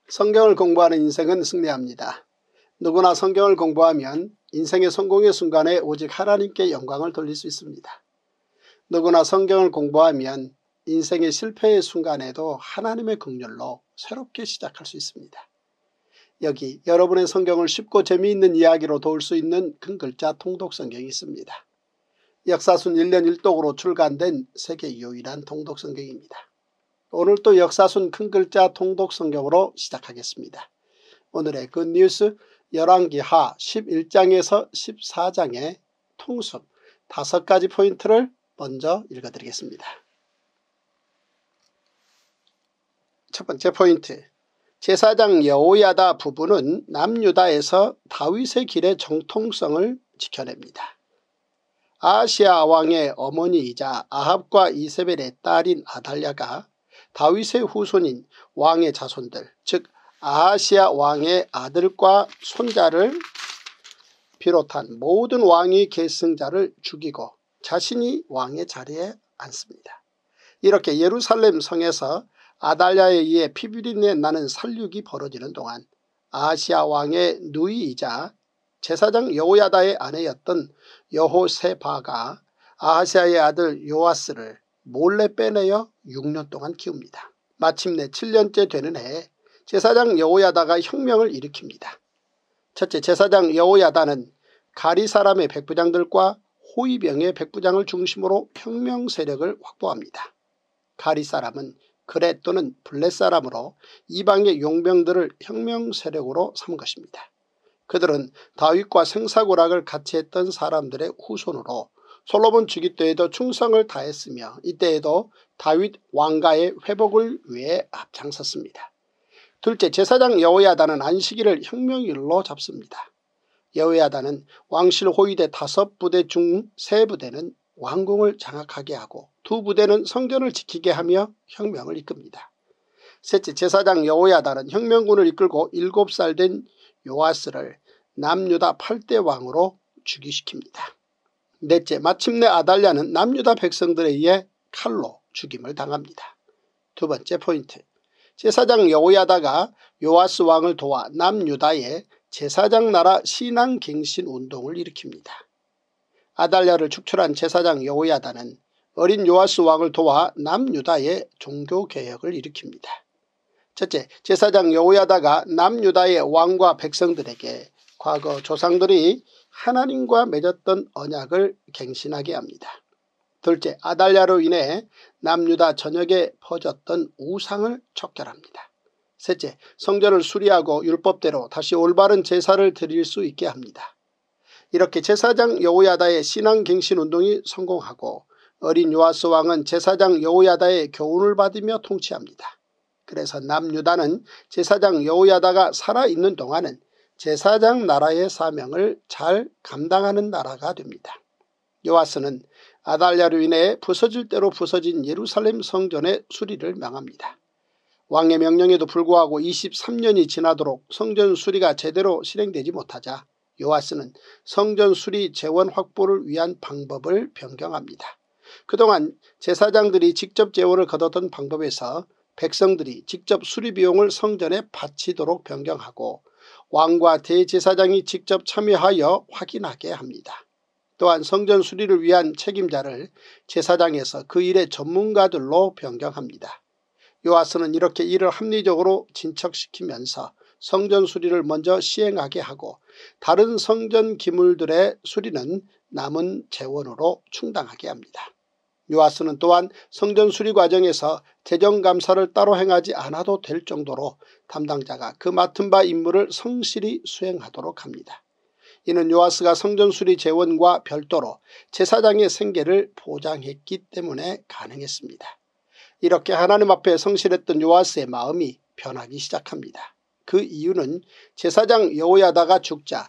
성경을 공부하는 인생은 승리합니다. 누구나 성경을 공부하면 인생의 성공의 순간에 오직 하나님께 영광을 돌릴 수 있습니다. 누구나 성경을 공부하면 인생의 실패의 순간에도 하나님의 긍휼로 새롭게 시작할 수 있습니다. 여기 여러분의 성경을 쉽고 재미있는 이야기로 도울 수 있는 큰글자 통독 성경이 있습니다. 역사순 1년 1독으로 출간된 세계 유일한 통독 성경입니다. 오늘 또 역사순 큰글자 통독 성경으로 시작하겠습니다. 오늘의 굿뉴스 열왕기하 11장에서 14장의 통습 5가지 포인트를 먼저 읽어드리겠습니다. 첫 번째 포인트, 제사장 여호야다 부부는 남유다에서 다윗의 길의 정통성을 지켜냅니다. 아하시야 왕의 어머니이자 아합과 이세벨의 딸인 아달랴가 다윗의 후손인 왕의 자손들, 즉 아하시야 왕의 아들과 손자를 비롯한 모든 왕위 계승자를 죽이고 자신이 왕의 자리에 앉습니다. 이렇게 예루살렘 성에서 아달랴에 의해 피비린내 나는 살육이 벌어지는 동안 아하시야 왕의 누이이자 제사장 여호야다의 아내였던 여호세바가 아하시야의 아들 요아스를 몰래 빼내어 6년 동안 키웁니다. 마침내 7년째 되는 해에 제사장 여호야다가 혁명을 일으킵니다. 첫째, 제사장 여호야다는 가리 사람의 백부장들과 호위병의 백부장을 중심으로 혁명 세력을 확보합니다. 가리 사람은 그렛 또는 블렛 사람으로 이방의 용병들을 혁명 세력으로 삼은 것입니다. 그들은 다윗과 생사고락을 같이 했던 사람들의 후손으로 솔로몬 즉위 때에도 충성을 다했으며 이때에도 다윗 왕가의 회복을 위해 앞장섰습니다. 둘째, 제사장 여호야다는 안식일을 혁명일로 잡습니다. 여호야다는 왕실 호위대 5부대 중 3부대는 왕궁을 장악하게 하고 2부대는 성전을 지키게 하며 혁명을 이끕니다. 셋째, 제사장 여호야다는 혁명군을 이끌고 7살 된 요아스를 남유다 8대 왕으로 즉위시킵니다. 넷째, 마침내 아달랴는 남유다 백성들에 의해 칼로 죽임을 당합니다. 두 번째 포인트, 제사장 여호야다가 요아스 왕을 도와 남유다에 제사장 나라 신앙갱신 운동을 일으킵니다. 아달랴를 축출한 제사장 여호야다는 어린 요아스 왕을 도와 남유다에 종교개혁을 일으킵니다. 첫째, 제사장 여호야다가 남유다의 왕과 백성들에게 과거 조상들이 하나님과 맺었던 언약을 갱신하게 합니다. 둘째, 아달랴로 인해 남유다 전역에 퍼졌던 우상을 척결합니다. 셋째, 성전을 수리하고 율법대로 다시 올바른 제사를 드릴 수 있게 합니다. 이렇게 제사장 여호야다의 신앙갱신 운동이 성공하고 어린 요아스 왕은 제사장 여호야다의 교훈을 받으며 통치합니다. 그래서 남유다는 제사장 여호야다가 살아있는 동안은 제사장 나라의 사명을 잘 감당하는 나라가 됩니다. 요아스는 아달랴로 인해 부서질 대로 부서진 예루살렘 성전의 수리를 명합니다. 왕의 명령에도 불구하고 23년이 지나도록 성전 수리가 제대로 실행되지 못하자 요아스는 성전 수리 재원 확보를 위한 방법을 변경합니다. 그동안 제사장들이 직접 재원을 거뒀던 방법에서 백성들이 직접 수리 비용을 성전에 바치도록 변경하고 왕과 대제사장이 직접 참여하여 확인하게 합니다. 또한 성전 수리를 위한 책임자를 제사장에서 그 일의 전문가들로 변경합니다. 요아스는 이렇게 일을 합리적으로 진척시키면서 성전 수리를 먼저 시행하게 하고 다른 성전 기물들의 수리는 남은 재원으로 충당하게 합니다. 요아스는 또한 성전 수리 과정에서 재정감사를 따로 행하지 않아도 될 정도로 담당자가 그 맡은 바 임무를 성실히 수행하도록 합니다. 이는 요아스가 성전 수리 재원과 별도로 제사장의 생계를 보장했기 때문에 가능했습니다. 이렇게 하나님 앞에 성실했던 요아스의 마음이 변하기 시작합니다. 그 이유는 제사장 여호야다가 죽자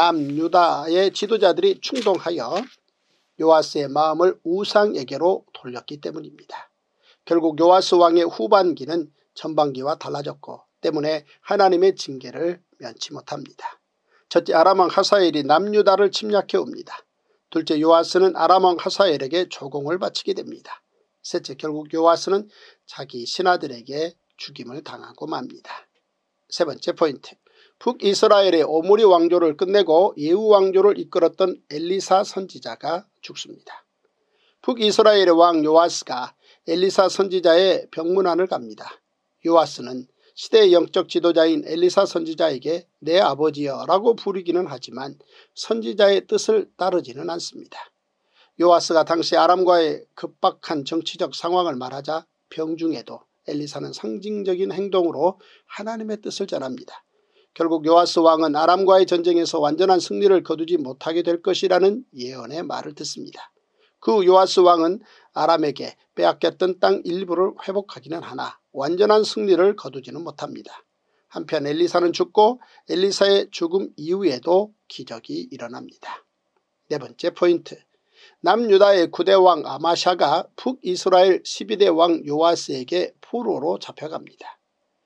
남유다의 지도자들이 충동하여 요아스의 마음을 우상에게로 돌렸기 때문입니다. 결국 요아스 왕의 후반기는 전반기와 달라졌고 때문에 하나님의 징계를 면치 못합니다. 첫째, 아람왕 하사엘이 남유다를 침략해 옵니다. 둘째, 요아스는 아람왕 하사엘에게 조공을 바치게 됩니다. 셋째, 결국 요아스는 자기 신하들에게 죽임을 당하고 맙니다. 세 번째 포인트. 북이스라엘의 오므리 왕조를 끝내고 예후 왕조를 이끌었던 엘리사 선지자가 죽습니다. 북이스라엘의 왕 요아스가 엘리사 선지자의 병문안을 갑니다. 요아스는 시대의 영적 지도자인 엘리사 선지자에게 내 아버지여 라고 부르기는 하지만 선지자의 뜻을 따르지는 않습니다. 요아스가 당시 아람과의 급박한 정치적 상황을 말하자 병중에도 엘리사는 상징적인 행동으로 하나님의 뜻을 전합니다. 결국 요아스 왕은 아람과의 전쟁에서 완전한 승리를 거두지 못하게 될 것이라는 예언의 말을 듣습니다. 그 요아스 왕은 아람에게 빼앗겼던 땅 일부를 회복하기는 하나 완전한 승리를 거두지는 못합니다. 한편 엘리사는 죽고 엘리사의 죽음 이후에도 기적이 일어납니다. 네 번째 포인트. 남유다의 9대 왕 아마샤가 북이스라엘 12대 왕 요아스에게 포로로 잡혀갑니다.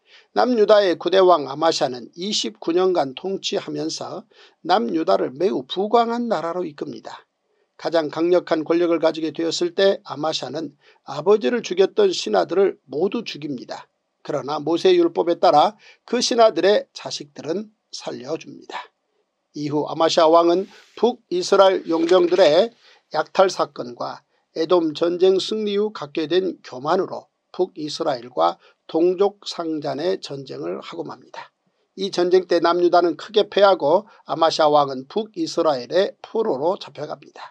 남유다의 9대 왕 아마샤는 29년간 통치하면서 남유다를 매우 부강한 나라로 이끕니다. 가장 강력한 권력을 가지게 되었을 때 아마샤는 아버지를 죽였던 신하들을 모두 죽입니다. 그러나 모세율법에 따라 그 신하들의 자식들은 살려줍니다. 이후 아마샤 왕은 북이스라엘 용병들의 약탈 사건과 에돔 전쟁 승리 후 갖게 된 교만으로 북이스라엘과 동족 상잔의 전쟁을 하고 맙니다. 이 전쟁 때 남유다는 크게 패하고 아마샤 왕은 북이스라엘의 포로로 잡혀갑니다.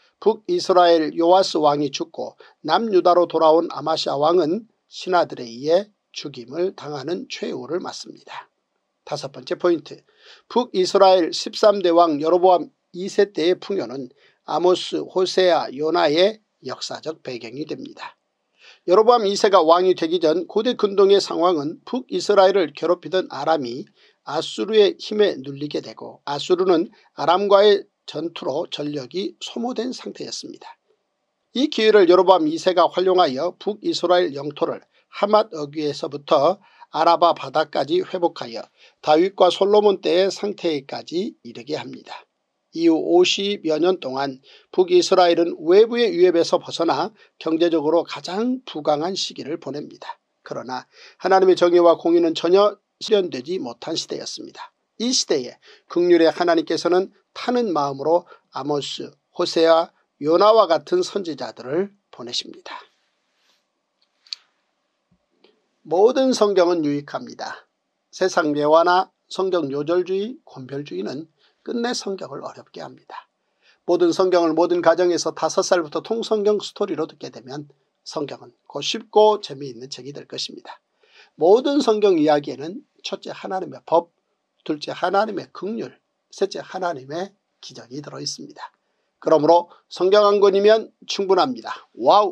북이스라엘 요아스 왕이 죽고 남유다로 돌아온 아마샤 왕은 신하들에 의해 죽임을 당하는 최후를 맞습니다. 다섯 번째 포인트. 북이스라엘 13대 왕 여로보암 2세 때의 풍요는 아모스, 호세아, 요나의 역사적 배경이 됩니다. 여로보암 2세가 왕이 되기 전 고대 근동의 상황은 북이스라엘을 괴롭히던 아람이 아수르의 힘에 눌리게 되고 아수르는 아람과의 전투로 전력이 소모된 상태였습니다. 이 기회를 여로보암 2세가 활용하여 북이스라엘 영토를 하맛 어귀에서부터 아라바 바다까지 회복하여 다윗과 솔로몬 때의 상태에까지 이르게 합니다. 이후 50여 년 동안 북이스라엘은 외부의 위협에서 벗어나 경제적으로 가장 부강한 시기를 보냅니다. 그러나 하나님의 정의와 공의는 전혀 실현되지 못한 시대였습니다. 이 시대에 긍휼의 하나님께서는 타는 마음으로 아모스, 호세아, 요나와 같은 선지자들을 보내십니다. 모든 성경은 유익합니다. 세상 매화나 성경 요절주의, 권별주의는 끝내 성경을 어렵게 합니다. 모든 성경을 모든 가정에서 5살부터 통성경 스토리로 듣게 되면 성경은 곧 쉽고 재미있는 책이 될 것입니다. 모든 성경 이야기에는 첫째 하나님의 법, 둘째 하나님의 긍휼, 셋째 하나님의 기적이 들어있습니다. 그러므로 성경 한 권이면 충분합니다. 와우!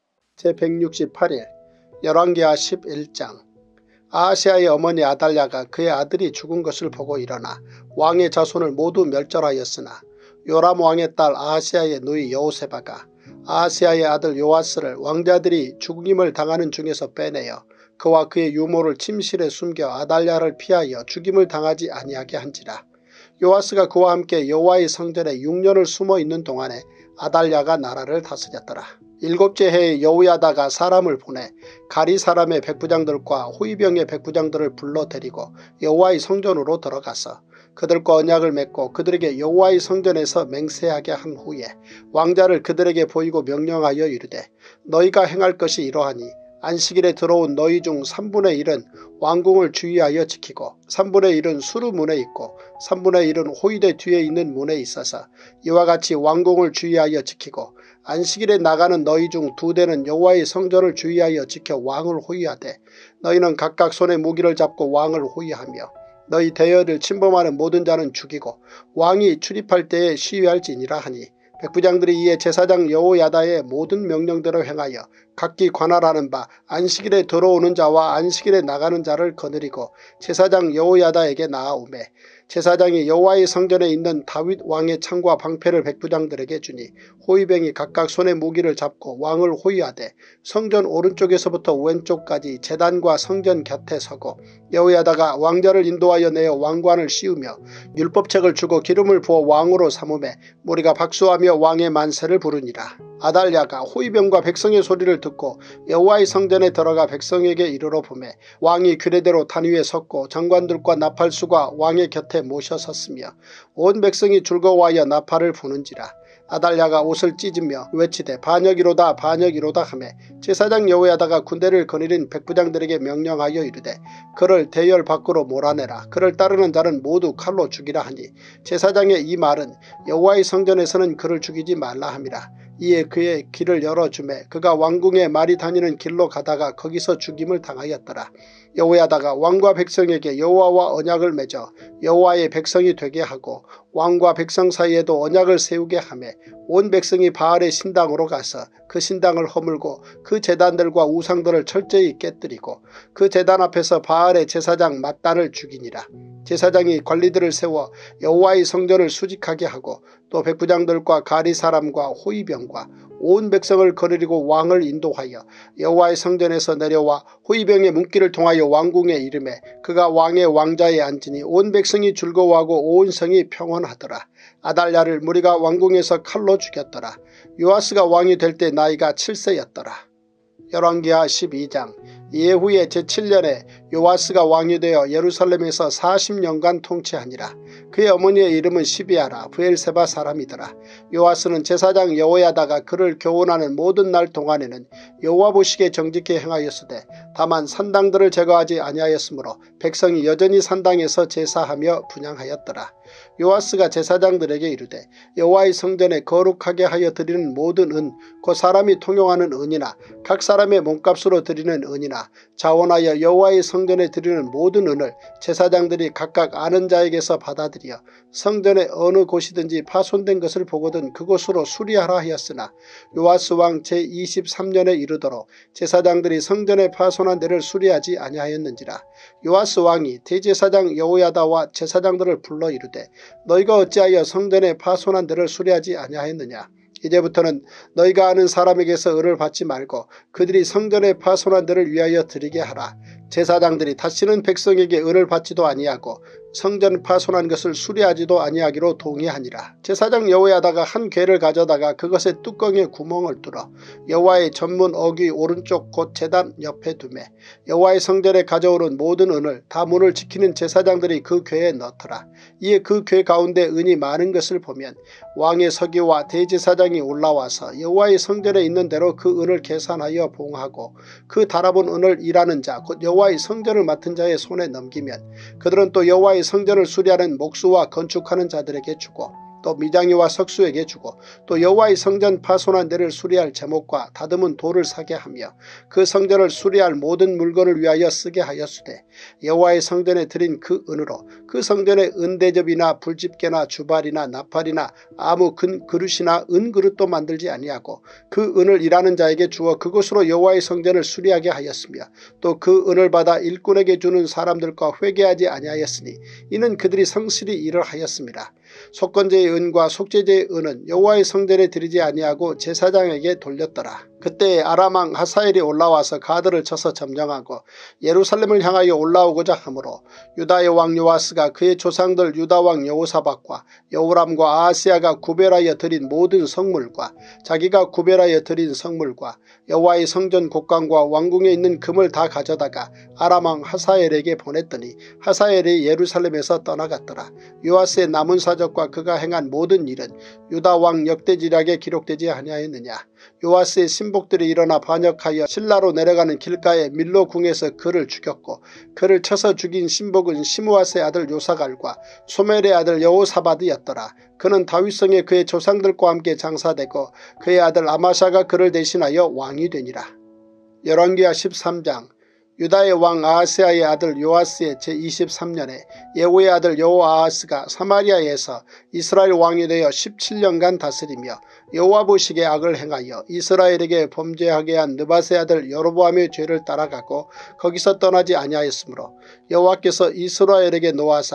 제168일 열왕기하 11장. 아하시아의 어머니 아달랴가 그의 아들이 죽은 것을 보고 일어나 왕의 자손을 모두 멸절하였으나 요람 왕의 딸 아하시아의 누이 여호세바가 아하시아의 아들 요아스를 왕자들이 죽임을 당하는 중에서 빼내어 그와 그의 유모를 침실에 숨겨 아달랴를 피하여 죽임을 당하지 아니하게 한지라. 요아스가 그와 함께 여호와의 성전에 6년을 숨어 있는 동안에 아달랴가 나라를 다스렸더라. 7째 해에 여호야다가 사람을 보내 가리 사람의 백부장들과 호위병의 백부장들을 불러 데리고 여호와의 성전으로 들어가서 그들과 언약을 맺고 그들에게 여호와의 성전에서 맹세하게 한 후에 왕자를 그들에게 보이고 명령하여 이르되 너희가 행할 것이 이러하니 안식일에 들어온 너희 중 3분의 1은 왕궁을 주의하여 지키고 3분의 1은 수루문에 있고 3분의 1은 호위대 뒤에 있는 문에 있어서 이와 같이 왕궁을 주의하여 지키고 안식일에 나가는 너희 중 2대는 여호와의 성전을 주의하여 지켜 왕을 호위하되 너희는 각각 손에 무기를 잡고 왕을 호위하며 너희 대여를 침범하는 모든 자는 죽이고 왕이 출입할 때에 시위할지니라 하니 백부장들이 이에 제사장 여호야다의 모든 명령대로 행하여 각기 관할하는 바 안식일에 들어오는 자와 안식일에 나가는 자를 거느리고 제사장 여호야다에게 나아오매 제사장이 여호와의 성전에 있는 다윗 왕의 창과 방패를 백부장들에게 주니 호위병이 각각 손에 무기를 잡고 왕을 호위하되 성전 오른쪽에서부터 왼쪽까지 제단과 성전 곁에 서고 여호야다가 왕자를 인도하여 내어 왕관을 씌우며 율법책을 주고 기름을 부어 왕으로 삼으매 무리가 박수하며 왕의 만세를 부르니라. 아달랴가 호위병과 백성의 소리를 듣고 여호와의 성전에 들어가 백성에게 이르러 보매 왕이 규례대로 단 위에 섰고 장관들과 나팔수가 왕의 곁에 모셔 섰으며 온 백성이 즐거워하여 나팔을 부는지라. 아달랴가 옷을 찢으며 외치되 반역이로다 반역이로다 하매 제사장 여호야다가 군대를 거느린 백부장들에게 명령하여 이르되 그를 대열 밖으로 몰아내라. 그를 따르는 자는 모두 칼로 죽이라 하니 제사장의 이 말은 여호와의 성전에서는 그를 죽이지 말라 함이라. 이에 그의 길을 열어주매 그가 왕궁에 말이 다니는 길로 가다가 거기서 죽임을 당하였더라. 여호야다가 왕과 백성에게 여호와와 언약을 맺어 여호와의 백성이 되게 하고 왕과 백성 사이에도 언약을 세우게 하매 온 백성이 바알의 신당으로 가서 그 신당을 허물고 그 제단들과 우상들을 철저히 깨뜨리고 그 제단 앞에서 바알의 제사장 맏단을 죽이니라. 제사장이 관리들을 세워 여호와의 성전을 수직하게 하고 또 백부장들과 가리 사람과 호위병과 온 백성을 거느리고 왕을 인도하여 여호와의 성전에서 내려와 호위병의 문길을 통하여 왕궁에 이르매 그가 왕의 왕자에 앉으니 온 백성이 즐거워하고 온 성이 평온하더라. 아달랴를 무리가 왕궁에서 칼로 죽였더라. 요아스가 왕이 될 때 나이가 7세였더라. 열왕기하 12장. 이에 후에 제7년에 요아스가 왕이 되어 예루살렘에서 40년간 통치하니라. 그의 어머니의 이름은 시비아라 브엘세바 사람이더라. 요아스는 제사장 여호야다가 그를 교훈하는 모든 날 동안에는 여호와 보시기에 정직히 행하였으되 다만 산당들을 제거하지 아니하였으므로 백성이 여전히 산당에서 제사하며 분향하였더라. 요아스가 제사장들에게 이르되 여호와의 성전에 거룩하게 하여 드리는 모든 은 곧 사람이 통용하는 은이나 각 사람의 몸값으로 드리는 은이나 자원하여 여호와의 성전에 드리는 모든 은을 제사장들이 각각 아는 자에게서 받아들여 성전의 어느 곳이든지 파손된 것을 보거든 그곳으로 수리하라 하였으나 요아스 왕 제23년에 이르도록 제사장들이 성전에 파손한 데를 수리하지 아니하였는지라. 요아스 왕이 대제사장 여호야다와 제사장들을 불러 이르되 너희가 어찌하여 성전에 파손한 데를 수리하지 아니하였느냐. 이제부터는 너희가 아는 사람에게서 은을 받지 말고 그들이 성전에 파손한 데를 위하여 드리게 하라. 제사장들이 다시는 백성에게 은을 받지도 아니하고 성전 파손한 것을 수리하지도 아니하기로 동의하니라. 제사장 여호야다가 한 궤를 가져다가 그것의 뚜껑에 구멍을 뚫어 여호와의 전문 어귀 오른쪽 곧 제단 옆에 두매 여호와의 성전에 가져오는 모든 은을 다 문을 지키는 제사장들이 그 궤에 넣더라. 이에 그 궤 가운데 은이 많은 것을 보면 왕의 서기와 대제사장이 올라와서 여호와의 성전에 있는 대로 그 은을 계산하여 봉하고 그 달아본 은을 일하는 자 곧 여호와의 성전을 맡은 자의 손에 넘기면 그들은 또 여호와의 성전을 수리하는 목수와 건축하는 자들에게 주고 또 미장이와 석수에게 주고 또 여호와의 성전 파손한 데를 수리할 제목과 다듬은 돌을 사게 하며 그 성전을 수리할 모든 물건을 위하여 쓰게 하였으되 여호와의 성전에 드린 그 은으로 그 성전의 은대접이나 불집게나 주발이나 나팔이나 아무 근 그릇이나 은그릇도 만들지 아니하고 그 은을 일하는 자에게 주어 그것으로 여호와의 성전을 수리하게 하였으며 또 그 은을 받아 일꾼에게 주는 사람들과 회개하지 아니하였으니 이는 그들이 성실히 일을 하였습니다. 속건제의 은과 속죄제의 은은 여호와의 성전에 드리지 아니하고 제사장에게 돌렸더라. 그때 아람왕 하사엘이 올라와서 가드를 쳐서 점령하고 예루살렘을 향하여 올라오고자 하므로 유다의 왕 요아스가 그의 조상들 유다왕 여호사밧과 여호람과 아하스야가 구별하여 드린 모든 성물과 자기가 구별하여 드린 성물과 여호와의 성전 곡간과 왕궁에 있는 금을 다 가져다가 아람왕 하사엘에게 보냈더니 하사엘이 예루살렘에서 떠나갔더라. 요아스의 남은 사적과 그가 행한 모든 일은 유다왕 역대지략에 기록되지 아니하였느냐. 요아스의 신복들이 일어나 반역하여 실라로 내려가는 길가에 밀로 궁에서 그를 죽였고 그를 쳐서 죽인 신복은 시므아스의 아들 요사갈과 소멜의 아들 여호사밧이었더라. 그는 다윗성에 그의 조상들과 함께 장사되고 그의 아들 아마샤가 그를 대신하여 왕이 되니라. 열왕기하 13장. 유다의 왕 아하스야의 아들 요아스의 제23년에 예후의 아들 여호아하스가 사마리아에서 이스라엘 왕이 되어 17년간 다스리며 여호와 보시기에 악을 행하여 이스라엘에게 범죄하게 한 느밧의 아들 여로보암의 죄를 따라가고 거기서 떠나지 아니하였으므로 여호와께서 이스라엘에게 노하사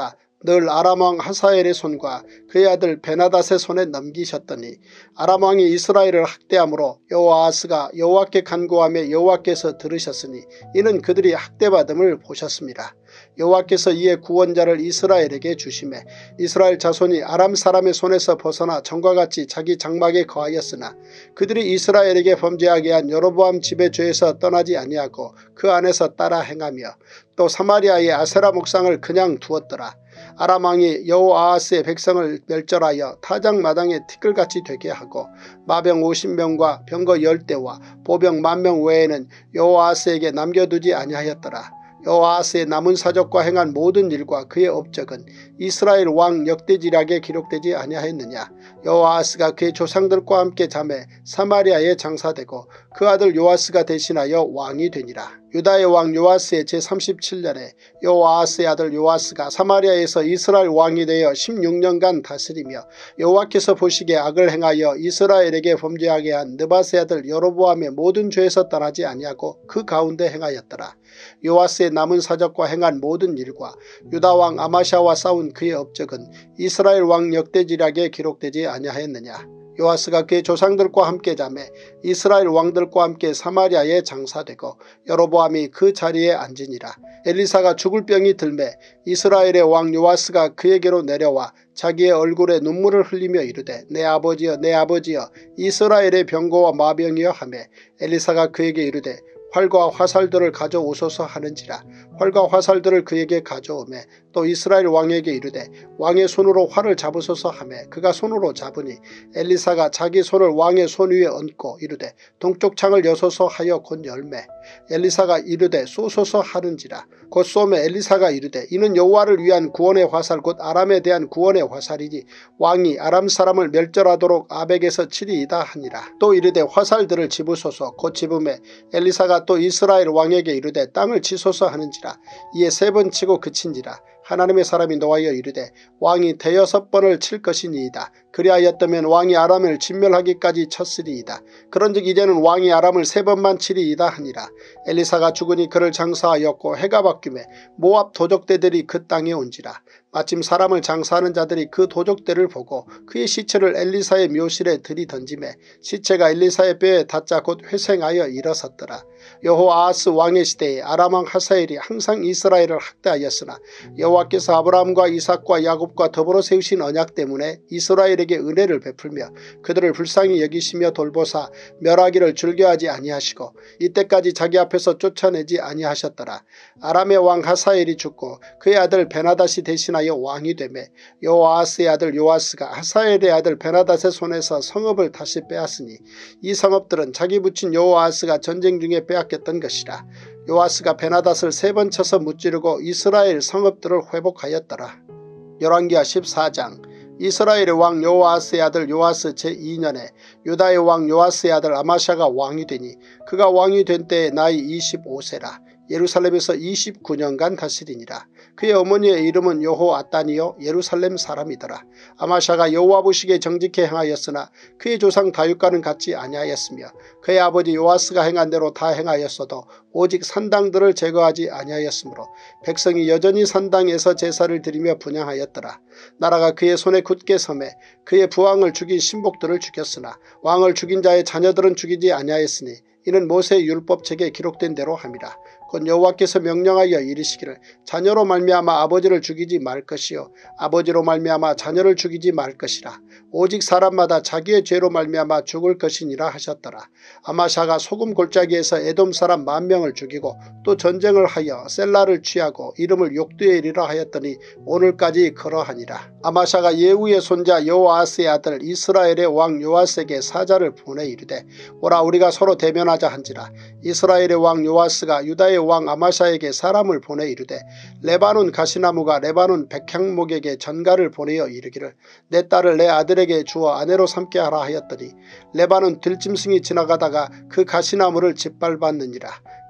늘 아람왕 하사엘의 손과 그의 아들 베나닷의 손에 넘기셨더니 아람왕이 이스라엘을 학대함으로 여호아하스가 여호와께 간구하며 여호와께서 들으셨으니 이는 그들이 학대받음을 보셨습니다. 여호와께서 이에 구원자를 이스라엘에게 주시매 이스라엘 자손이 아람 사람의 손에서 벗어나 전과 같이 자기 장막에 거하였으나 그들이 이스라엘에게 범죄하게 한 여로보암 집의 죄에서 떠나지 아니하고 그 안에서 따라 행하며 또 사마리아의 아세라 목상을 그냥 두었더라. 아람 왕이 여호아하스의 백성을 멸절하여 타작마당에 티끌같이 되게 하고 마병 50명과 병거 10대와 보병 10,000명 외에는 여호아하스에게 남겨두지 아니하였더라. 여호아하스의 남은 사적과 행한 모든 일과 그의 업적은 이스라엘 왕 역대지략에 기록되지 아니하였느냐. 여호아하스가 그의 조상들과 함께 잠에 사마리아에 장사되고 그 아들 요아스가 대신하여 왕이 되니라. 유다의 왕 요아스의 제37년에 여호아하스의 아들 요아스가 사마리아에서 이스라엘 왕이 되어 16년간 다스리며 여호와께서 보시기에 악을 행하여 이스라엘에게 범죄하게 한 느밧의 아들 여로보암의 모든 죄에서 떠나지 아니하고 그 가운데 행하였더라. 요아스의 남은 사적과 행한 모든 일과 유다 왕 아마샤와 싸운 그의 업적은 이스라엘 왕 역대지략에 기록되지 아니하였느냐. 요아스가 그의 조상들과 함께 잠에 이스라엘 왕들과 함께 사마리아에 장사되고 여로보암이 그 자리에 앉으니라. 엘리사가 죽을 병이 들매 이스라엘의 왕 요아스가 그에게로 내려와 자기의 얼굴에 눈물을 흘리며 이르되 내 아버지여 내 아버지여 이스라엘의 병거와 마병이여 하매 엘리사가 그에게 이르되 활과 화살들을 가져오소서 하는지라. 활과 화살들을 그에게 가져오매 또 이스라엘 왕에게 이르되 왕의 손으로 활을 잡으소서 하매 그가 손으로 잡으니 엘리사가 자기 손을 왕의 손 위에 얹고 이르되 동쪽 창을 여소서 하여 곧 열매 엘리사가 이르되 쏘소서 하는지라. 곧 쏘매 엘리사가 이르되 이는 여호와를 위한 구원의 화살 곧 아람에 대한 구원의 화살이니 왕이 아람 사람을 멸절하도록 아벡에서 치리이다 하니라. 또 이르되 화살들을 집으소서. 곧 집음에 엘리사가 또 이스라엘 왕에게 이르되 땅을 치소서 하는지라. 이에 3번 치고 그친지라. 하나님의 사람이 노하여 이르되 왕이 6번을 칠 것이니이다. 그리하였다면 왕이 아람을 진멸하기까지 쳤으리이다. 그런즉 이제는 왕이 아람을 3번만 치리이다 하니라. 엘리사가 죽으니 그를 장사하였고 해가 바뀌매 모압 도적대들이 그 땅에 온지라. 마침 사람을 장사하는 자들이 그 도적대를 보고 그의 시체를 엘리사의 묘실에 들이던지매 시체가 엘리사의 뼈에 닿자 곧 회생하여 일어섰더라. 여호아하스 왕의 시대에 아람 왕 하사엘이 항상 이스라엘을 학대하였으나 여호와께서 아브라함과 이삭과 야곱과 더불어 세우신 언약 때문에 이스라엘에게 은혜를 베풀며 그들을 불쌍히 여기시며 돌보사 멸하기를 즐겨하지 아니하시고 이때까지 자기 앞에서 쫓아내지 아니하셨더라. 아람의 왕 하사엘이 죽고 그의 아들 베나닷이 대신하여 왕이 되매 여호아하스의 아들 요아스가 하사엘의 아들 베나닷의 손에서 성읍을 다시 빼앗으니 이 성읍들은 자기 부친 여호아하스가 전쟁 중에 빼앗겼던 것이라. 요아스가 베나닷을 3번 쳐서 무찌르고 이스라엘 성읍들을 회복하였더라. 열왕기하 14장. 이스라엘의 왕 여호아스의 아들 요아스 제2년에 유다의 왕 요아스의 아들 아마샤가 왕이 되니 그가 왕이 된 때에 나이 25세라. 예루살렘에서 29년간 다스리니라. 그의 어머니의 이름은 여호아단이요 예루살렘 사람이더라. 아마샤가 여호와 보시기에 정직히 행하였으나 그의 조상 다윗과는 같지 아니하였으며 그의 아버지 요아스가 행한 대로 다 행하였어도 오직 산당들을 제거하지 아니하였으므로 백성이 여전히 산당에서 제사를 드리며 분향하였더라. 나라가 그의 손에 굳게 섬에 그의 부왕을 죽인 신복들을 죽였으나 왕을 죽인 자의 자녀들은 죽이지 아니하였으니 이는 모세의 율법책에 기록된 대로 함이라. 곧 여호와께서 명령하여 이르시기를 자녀로 말미암아 아버지를 죽이지 말 것이요 아버지로 말미암아 자녀를 죽이지 말 것이라. 오직 사람마다 자기의 죄로 말미암아 죽을 것이니라 하셨더라. 아마샤가 소금 골짜기에서 에돔 사람 10,000명을 죽이고 또 전쟁을 하여 셀라를 취하고 이름을 욕두엘이라 하였더니 오늘까지 그러하니라. 아마샤가 예후의 손자 여호아스의 아들 이스라엘의 왕 요아스에게 사자를 보내 이르되 오라 우리가 서로 대면하자 한지라. 이스라엘의 왕 요아스가 유다의 왕 아마샤에게 사람을 보내 이르되 레바논 가시나무가 레바논 백향목에게 전가를 보내어 이르기를 내 딸을 내 아들에게 주어 아내로 삼게 하라 하였더니 레바논 들짐승이 지나가다가 그 가시나무를 짓밟았느니라.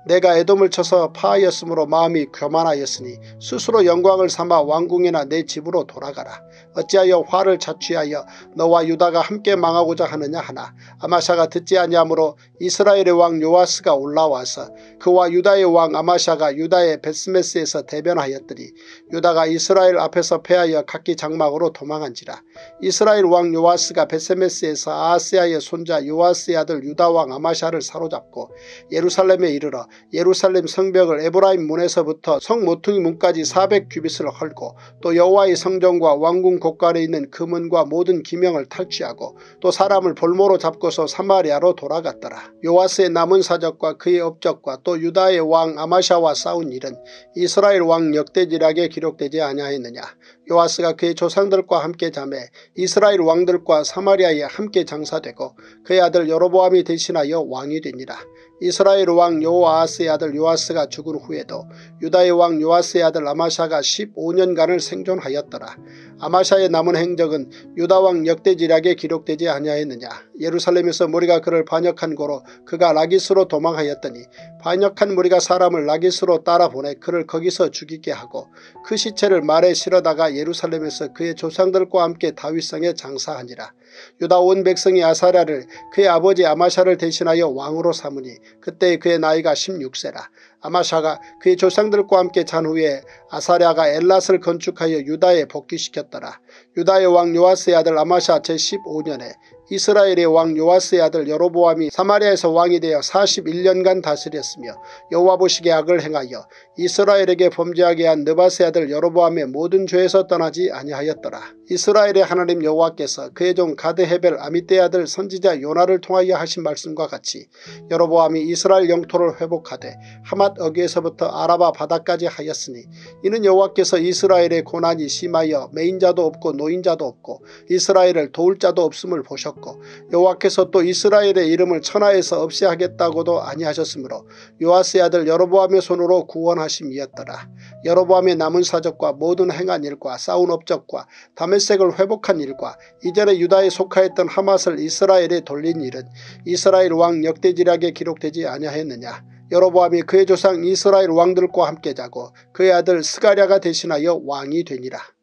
내가 에돔을 쳐서 파하였으므로 마음이 교만하였으니 스스로 영광을 삼아 왕궁이나 내 집으로 돌아가라. 어찌하여 화를 자취하여 너와 유다가 함께 망하고자 하느냐 하나 아마샤가 듣지 아니하므로 이스라엘의 왕 요아스가 올라와서 그와 유다의 왕 아마샤가 유다의 베스메스에서 대변하였더니 유다가 이스라엘 앞에서 패하여 각기 장막으로 도망한지라. 이스라엘 왕 요아스가 베스메스에서 아하스야의 손자 요아스의 아들 유다 왕 아마샤를 사로잡고 예루살렘에 이르러 예루살렘 성벽을 에브라임 문에서부터 성 모퉁이 문까지 400규빗을 헐고 또 여호와의 성전과 왕궁 곳간에 있는 금은과 모든 기명을 탈취하고 또 사람을 볼모로 잡고서 사마리아로 돌아갔더라. 요아스의 남은 사적과 그의 업적과 또 유다의 왕 아마샤와 싸운 일은 이스라엘 왕 역대지략에 기록되지 아니하였느냐. 요아스가 그의 조상들과 함께 자매 이스라엘 왕들과 사마리아에 함께 장사되고 그의 아들 여로보암이 대신하여 왕이 되니라. 이스라엘 왕 여호아하스의 아들 요아스가 죽은 후에도 유다의 왕 요아스의 아들 아마샤가 15년간을 생존하였더라. 아마샤의 남은 행적은 유다 왕 역대지략에 기록되지 아니하였느냐. 예루살렘에서 무리가 그를 반역한 고로 그가 라기스로 도망하였더니 반역한 무리가 사람을 라기스로 따라보내 그를 거기서 죽이게 하고 그 시체를 말에 실어다가 예루살렘에서 그의 조상들과 함께 다윗성에 장사하니라. 유다 온 백성이 아사랴를 그의 아버지 아마샤를 대신하여 왕으로 삼으니 그때 그의 나이가 16세라. 아마샤가 그의 조상들과 함께 잔 후에 아사랴가 엘랏을 건축하여 유다에 복귀시켰더라. 유다의 왕 요아스의 아들 아마샤 제15년에 이스라엘의 왕 요아스의 아들 여로보암이 사마리아에서 왕이 되어 41년간 다스렸으며 여호와 보시기에 악을 행하여 이스라엘에게 범죄하게 한 느밧의 아들 여로보암의 모든 죄에서 떠나지 아니하였더라. 이스라엘의 하나님 여호와께서 그의 종 가드 헤벨 아미떼의 아들 선지자 요나를 통하여 하신 말씀과 같이 여로보암이 이스라엘 영토를 회복하되 하맛 어귀에서부터 아라바 바다까지 하였으니 이는 여호와께서 이스라엘의 고난이 심하여 매인자도 없고 노인자도 없고 이스라엘을 도울 자도 없음을 보셨고 여호와께서 또 이스라엘의 이름을 천하에서 없이 하겠다고도 아니하셨으므로 요아스의 아들 여로보암의 손으로 구원하심이었더라. 여로보암의 남은 사적과 모든 행한 일과 싸운 업적과 다메섹을 회복한 일과 이전에 유다에 속하였던 하맛을 이스라엘에 돌린 일은 이스라엘 왕 역대지략에 기록되지 아니하였느냐. 여로보암이 그의 조상 이스라엘 왕들과 함께 자고 그의 아들 스가랴가 대신하여 왕이 되니라.